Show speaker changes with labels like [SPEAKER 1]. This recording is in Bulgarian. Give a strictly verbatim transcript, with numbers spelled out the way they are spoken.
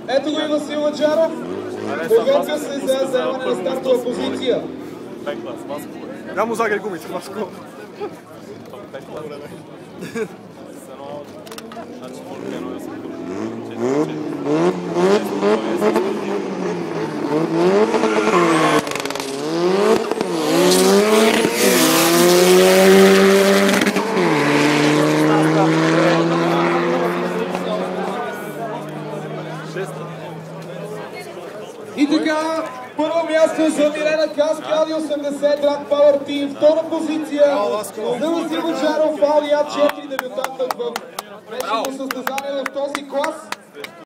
[SPEAKER 1] Ето го и Васил Маджаров. Подготвя се за заемане на стартова позиция.
[SPEAKER 2] Я му загри гумите, Васко.
[SPEAKER 1] И така, първо място за Милена Каски, Ауди осемдесет, Drag Power Team. Втора позиция за Васил Маджаров, Ауди А четири, дебютантът в вечното състезание в този клас.